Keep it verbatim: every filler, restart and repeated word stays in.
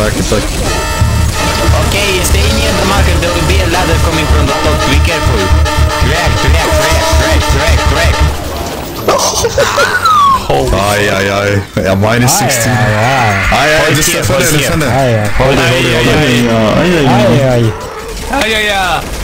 back, it's like... Okay, stay near the marker. There will be a ladder coming from the top. Be careful. Crack, crack, crack, crack, crack, crack. Aj, aj, aj. Ja, minus sixteen. Aj, aj, aj. Aj, aj, defend it, defend it. aj, aj. Hold it, hold it, hold it. Aj, aj, aj. Aj, aj, aj.